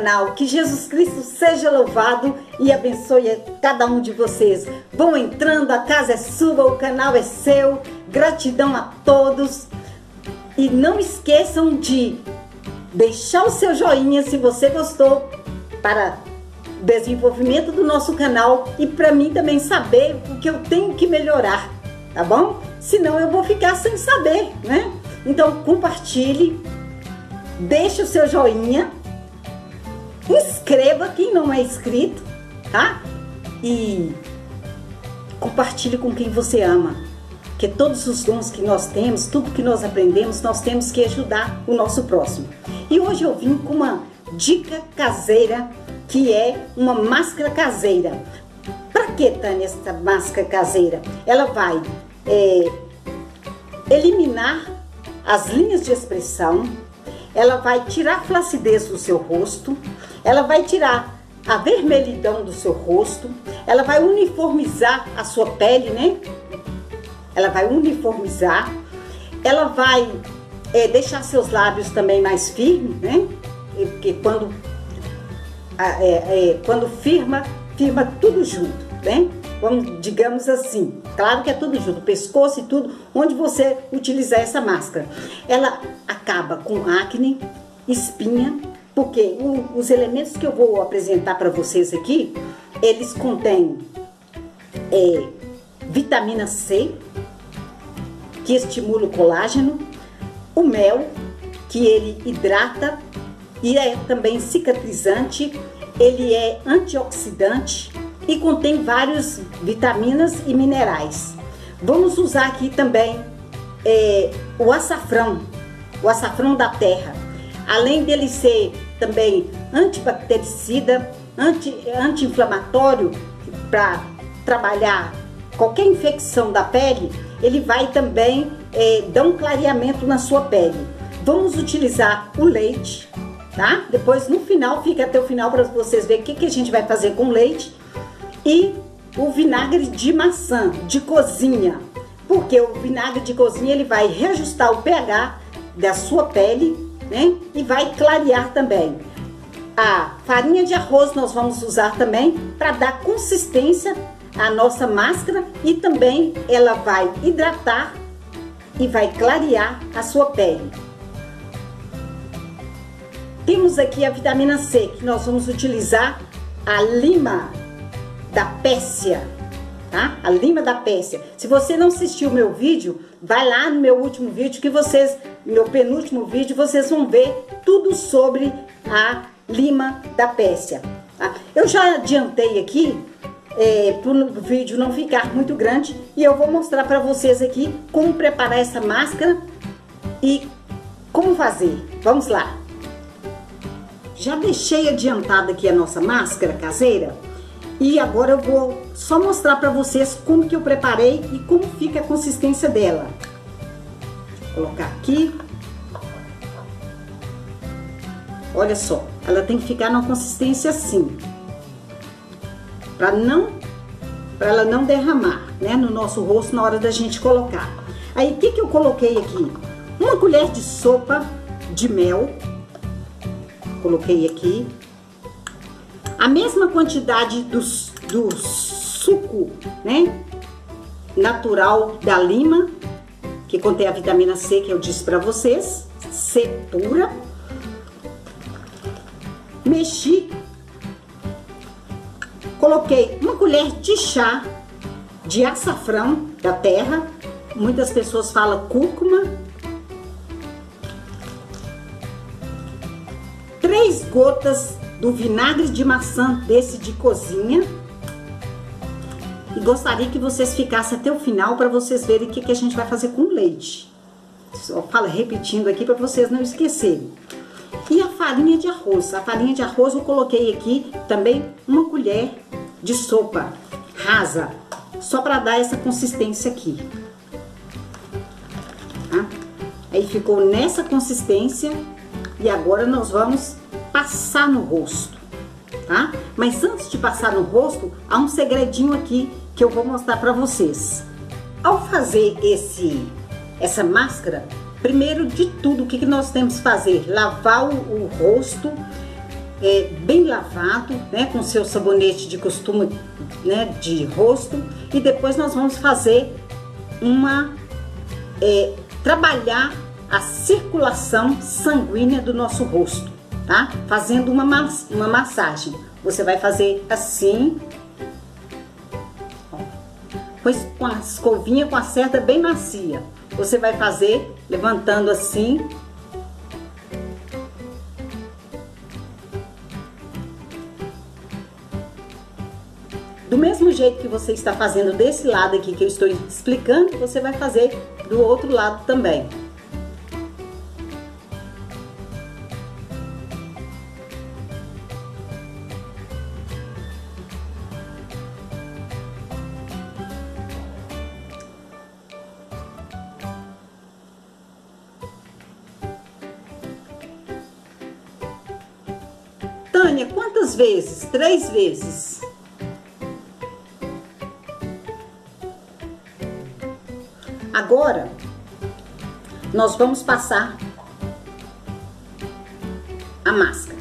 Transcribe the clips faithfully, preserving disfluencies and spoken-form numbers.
canal. Que Jesus Cristo seja louvado e abençoe cada um de vocês. Vão entrando, a casa é sua, o canal é seu. Gratidão a todos. E não esqueçam de deixar o seu joinha se você gostou, para o desenvolvimento do nosso canal e para mim também saber o que eu tenho que melhorar, tá bom? Senão eu vou ficar sem saber, né? Então compartilhe, deixe o seu joinha, inscreva quem não é inscrito, tá? E compartilhe com quem você ama, porque todos os dons que nós temos, tudo que nós aprendemos, nós temos que ajudar o nosso próximo. E hoje eu vim com uma dica caseira, que é uma máscara caseira. Para que, Tânia, essa máscara caseira? Ela vai é, eliminar as linhas de expressão, ela vai tirar a flacidez do seu rosto, ela vai tirar a vermelhidão do seu rosto, ela vai uniformizar a sua pele, né? Ela vai uniformizar, ela vai é, deixar seus lábios também mais firmes, né? Porque quando, é, é, quando firma, firma tudo junto, né? Vamos, digamos assim, claro que é tudo junto, pescoço e tudo, onde você utilizar essa máscara. Ela acaba com acne, espinha, porque o, os elementos que eu vou apresentar para vocês aqui, eles contêm é, vitamina C, que estimula o colágeno, o mel, que ele hidrata e é também cicatrizante, ele é antioxidante e contém várias vitaminas e minerais. Vamos usar aqui também é, o açafrão, o açafrão da terra. Além dele ser também antibactericida, anti, anti-inflamatório, para trabalhar qualquer infecção da pele, ele vai também é, dar um clareamento na sua pele. Vamos utilizar o leite, tá? Depois no final, fica até o final para vocês verem o que, que a gente vai fazer com o leite. E o vinagre de maçã, de cozinha, porque o vinagre de cozinha ele vai reajustar o pH da sua pele, né? E vai clarear também. A farinha de arroz nós vamos usar também para dar consistência à nossa máscara e também ela vai hidratar e vai clarear a sua pele. Temos aqui a vitamina C, que nós vamos utilizar a lima da péssia, tá? A lima da péssia. Se você não assistiu o meu vídeo, vai lá no meu último vídeo que vocês, meu penúltimo vídeo, vocês vão ver tudo sobre a lima da péssia, tá? Eu já adiantei aqui é, para o vídeo não ficar muito grande e eu vou mostrar para vocês aqui como preparar essa máscara e como fazer. Vamos lá. Já deixei adiantada aqui a nossa máscara caseira. E agora eu vou só mostrar para vocês como que eu preparei e como fica a consistência dela. Vou colocar aqui. Olha só, ela tem que ficar na consistência assim. Para não, para ela não derramar, né, no nosso rosto na hora da gente colocar. Aí o que que eu coloquei aqui? Uma colher de sopa de mel. Coloquei aqui. A mesma quantidade do, do suco, né, natural da lima, que contém a vitamina C, que eu disse para vocês, C pura. Mexi, coloquei uma colher de chá de açafrão da terra, muitas pessoas falam cúrcuma, três gotas do vinagre de maçã desse de cozinha. E gostaria que vocês ficassem até o final para vocês verem o que, que a gente vai fazer com o leite. Só fala repetindo aqui para vocês não esquecerem. E a farinha de arroz. A farinha de arroz eu coloquei aqui também uma colher de sopa rasa, só para dar essa consistência aqui. Tá? Aí ficou nessa consistência e agora nós vamos passar no rosto, tá? Mas antes de passar no rosto, há um segredinho aqui que eu vou mostrar para vocês. Ao fazer esse essa máscara, primeiro de tudo, o que, que nós temos que fazer? Lavar o, o rosto é, bem lavado, né, com seu sabonete de costume, né, de rosto. E depois nós vamos fazer uma, é, trabalhar a circulação sanguínea do nosso rosto, tá? Fazendo uma, mas, uma massagem. Você vai fazer assim, ó, pois com a escovinha, com a cerda bem macia. Você vai fazer levantando assim. Do mesmo jeito que você está fazendo desse lado aqui que eu estou explicando, você vai fazer do outro lado também. Tânia, quantas vezes? Três vezes. Agora, nós vamos passar a máscara.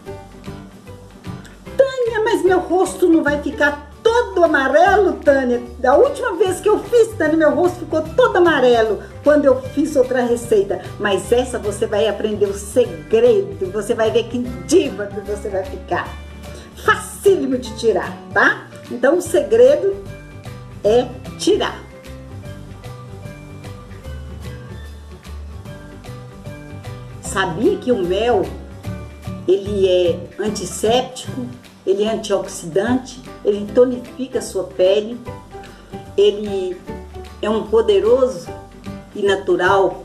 Tânia, mas meu rosto não vai ficar todo amarelo, Tânia? Da última vez que eu fiz, Tânia, meu rosto ficou todo amarelo quando eu fiz outra receita. Mas essa você vai aprender o segredo, você vai ver que diva que você vai ficar. Facílimo de tirar, tá? Então o segredo é tirar. Sabia que o mel, ele é antisséptico, ele é antioxidante, ele tonifica a sua pele, ele é um poderoso e natural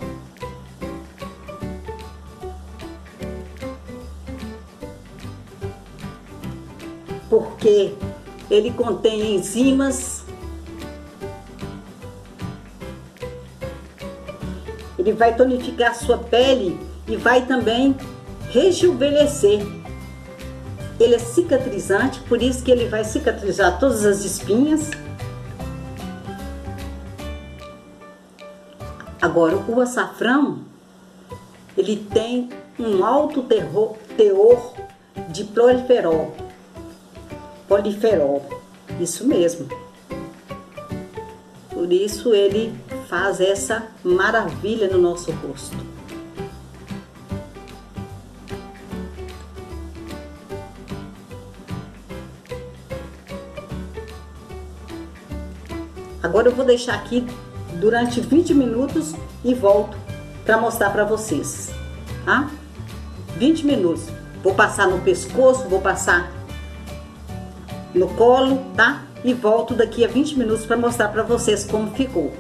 porque ele contém enzimas, ele vai tonificar a sua pele e vai também rejuvenescer. Ele é cicatrizante, por isso que ele vai cicatrizar todas as espinhas. Agora, o açafrão, ele tem um alto terror, teor de poliferol. Poliferol, isso mesmo. Por isso ele faz essa maravilha no nosso rosto. Agora eu vou deixar aqui durante vinte minutos e volto para mostrar para vocês, tá? vinte minutos. Vou passar no pescoço, vou passar no colo, tá? E volto daqui a vinte minutos para mostrar para vocês como ficou.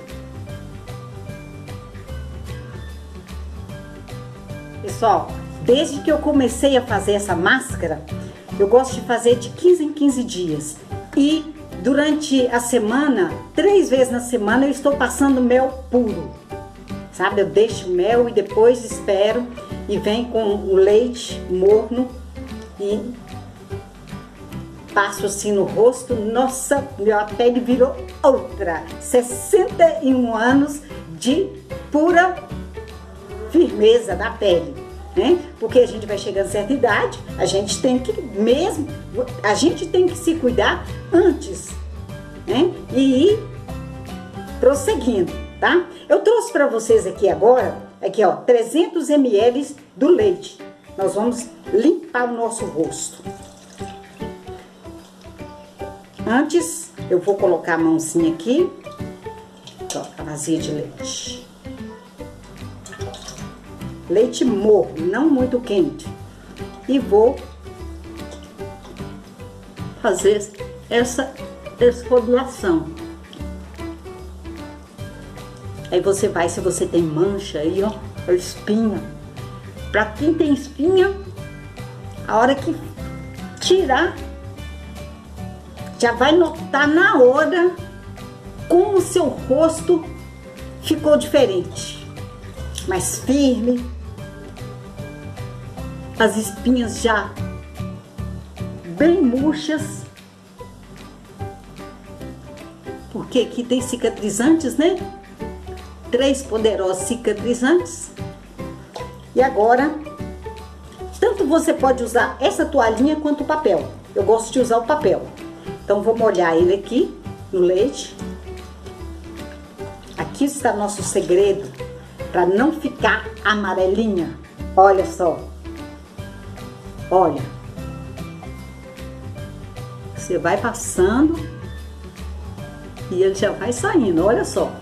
Pessoal, desde que eu comecei a fazer essa máscara, eu gosto de fazer de quinze em quinze dias. E durante a semana, três vezes na semana, eu estou passando mel puro. Sabe, eu deixo o mel e depois espero e vem com o leite morno e passo assim no rosto. Nossa, minha pele virou outra. sessenta e um anos de pura firmeza da pele, né? Porque a gente vai chegando a certa idade, a gente tem que mesmo, a gente tem que se cuidar antes, né? E ir prosseguindo, tá? Eu trouxe para vocês aqui agora, aqui ó, trezentos mililitros do leite. Nós vamos limpar o nosso rosto. Antes, eu vou colocar a mãozinha aqui, ó, a vazia de leite. Leite morno, não muito quente. E vou fazer essa esfoliação. Aí você vai, se você tem mancha aí, ó, ou espinha. Pra quem tem espinha, a hora que tirar, já vai notar na hora como o seu rosto ficou diferente. Mais firme. As espinhas já bem murchas. Porque aqui tem cicatrizantes, né? Três poderosos cicatrizantes. E agora, Tanto você pode usar essa toalhinha quanto o papel. Eu gosto de usar o papel. Então vou molhar ele aqui no leite. Aqui está nosso segredo para não ficar amarelinha. Olha só. Olha. Você vai passando e ele já vai saindo, olha só.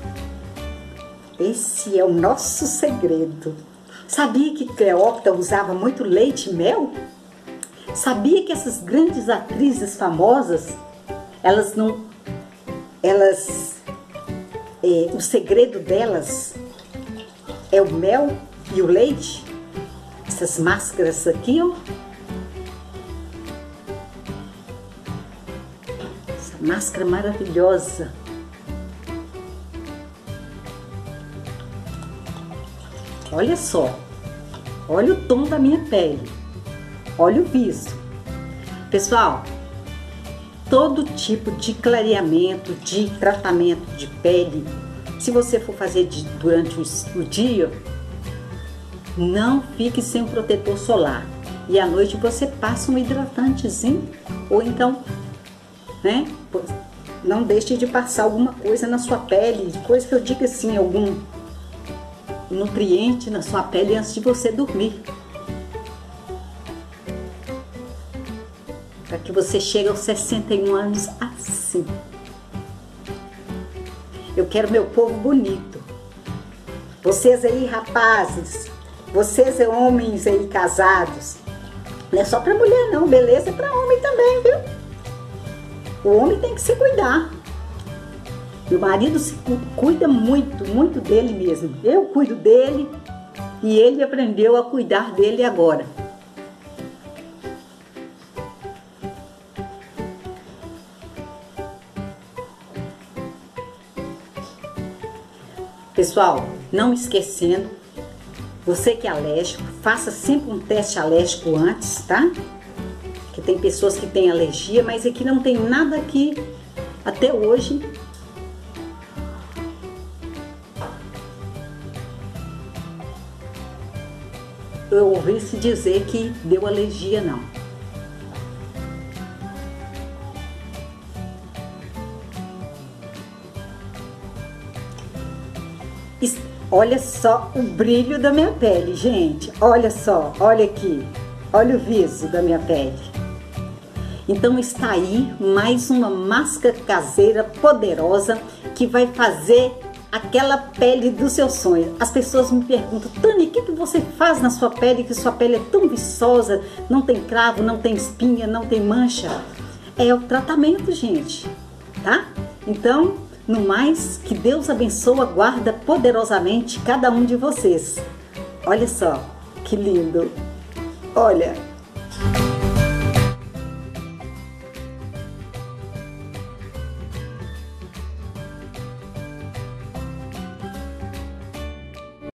Esse é o nosso segredo. Sabia que Cleópatra usava muito leite e mel? Sabia que essas grandes atrizes famosas, elas não... Elas... É, o segredo delas é o mel e o leite? Essas máscaras aqui, ó. Essa máscara maravilhosa. Olha só, olha o tom da minha pele, olha o viso. Pessoal, todo tipo de clareamento, de tratamento de pele, se você for fazer de, durante o, o dia, não fique sem um protetor solar. E à noite você passa um hidratantezinho, ou então, né, não deixe de passar alguma coisa na sua pele, coisa que eu diga assim, algum nutriente na sua pele antes de você dormir, para que você chegue aos sessenta e um anos assim. Eu quero meu povo bonito. Vocês aí, rapazes, vocês homens aí casados, não é só para mulher não, beleza é para homem também, viu? O homem tem que se cuidar. Meu marido se cuida muito, muito dele mesmo. Eu cuido dele e ele aprendeu a cuidar dele agora. Pessoal, não esquecendo, você que é alérgico, faça sempre um teste alérgico antes, tá? Porque tem pessoas que têm alergia, mas aqui não tem nada aqui até hoje. Eu ouvi se dizer que deu alergia, não. Olha só o brilho da minha pele, gente. Olha só, olha aqui. Olha o viso da minha pele. Então está aí mais uma máscara caseira poderosa que vai fazer aquela pele dos seus sonhos. As pessoas me perguntam: Tânia, o que, que você faz na sua pele que sua pele é tão viçosa, não tem cravo, não tem espinha, não tem mancha? É o tratamento, gente, tá? Então, no mais, que Deus abençoe, guarda poderosamente cada um de vocês. Olha só, que lindo! Olha!